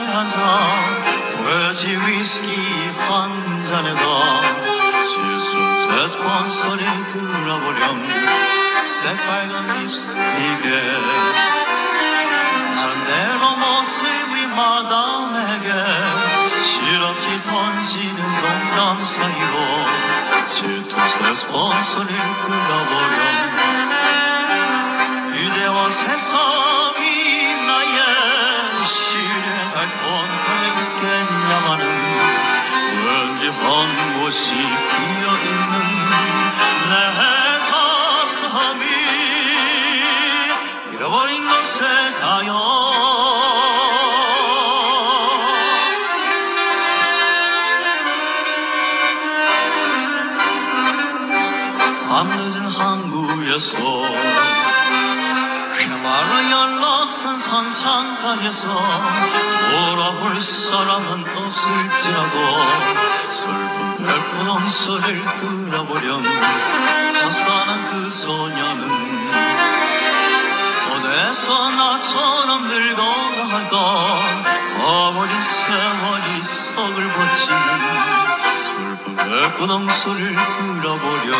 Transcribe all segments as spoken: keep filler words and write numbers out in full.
한잔 돼지 위스키 한 잔에다 실수 세번 소리 들어보렴 새빨간 립스틱에 나름대로 모습이 마담에게 실없이 던지는 농담 사이로 질투 세번 소리를 들어보렴 이대와 새삼이 나의 시련의 달콤함에 웃겠냐마는 왠지 한 곳이 비어있는 내 가슴이 잃어버린 것에 가요 밤늦은 항구에서 그야말로 연락선 선창가에서 돌아볼 사람은 없을지라도 슬픈 별꽃 소리를 들어보렴 첫사랑 그 소녀는 어디서 나처럼 늙어갈까 어머니 세월이 속을 버치는 슬픈 별꽃 소리를 들어보렴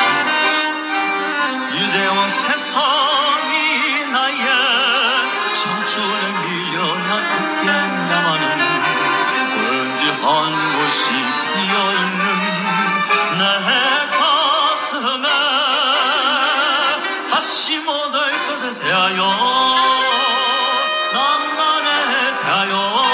이대와 새삼이 나의 청춘을 밀려나 웃겠냐마는 왠지 한 곳이 비어있는 내 가슴에 다시 못올 것에 대하여 낭만에 대하여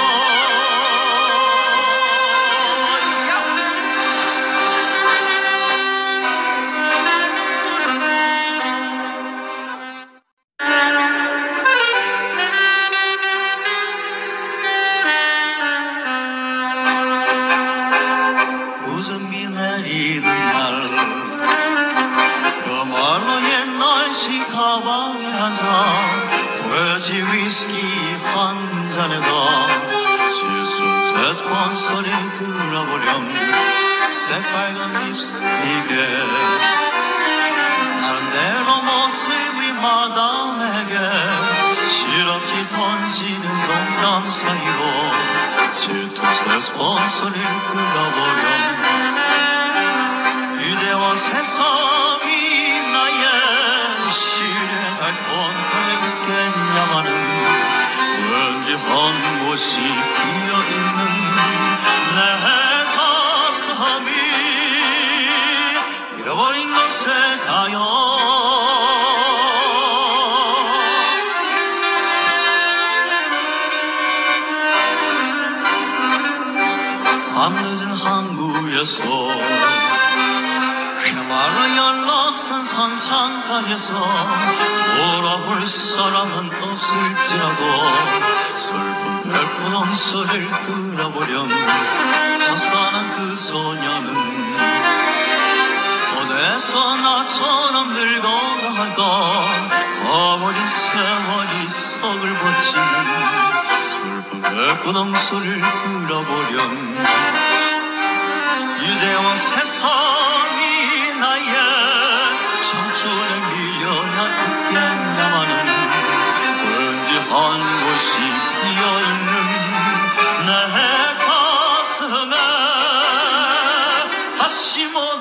우정비 내리는 날 그말로 옛날식 가방에 한잔 돼지 위스키 한 잔에다 실수 세번 소리를 들어보렴 새빨간 립스틱에 나름대로 모습이 마담에게 실없이 던지는 농담 사이로 질투 세번 소리를 들어보렴 이대와 새삼이 나의 시련의 달콤함에 웃겠냐마는 왠지 한 곳이 비어있는 내 가슴이 잃어버린 것에 가요 밤늦은 항구에서 그야말로 연락선 선창가에서 돌아볼 사람은 없을지라도 슬픈 별꽃 소리를 들어보렴 첫사랑 그 소녀는 어디서 나처럼 늙어갈까 어머니 세월이 속을 버치는 슬픈 별꽃 소리를 들어보렴 이대와 새삼이 나의 청춘을 밀려나 웃겠냐마는 왠지 한 곳이 비어있는 내 가슴에 다시 못